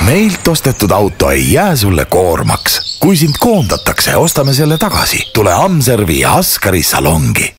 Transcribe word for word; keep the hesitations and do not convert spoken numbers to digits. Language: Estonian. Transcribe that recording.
meilt ostetud auto ei jää sulle koormaks. Kui sind koondatakse, ostame selle tagasi. Tule Amservi ja Askari salongi.